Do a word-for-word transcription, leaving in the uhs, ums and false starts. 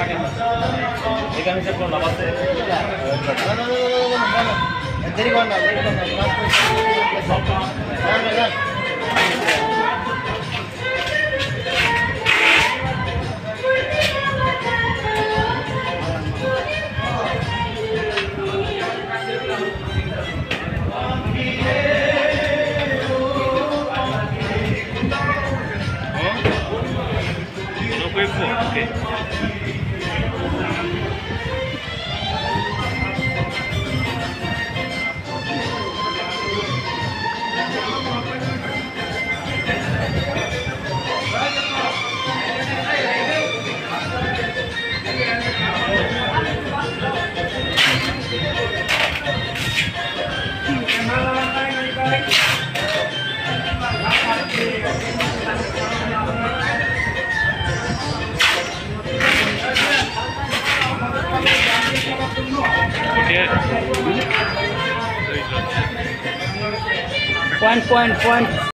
থাকে না এখানে সব কোন লাভ আছে না না না না দেরি কর না দেরি কর না না না না Okay. Point, point, point.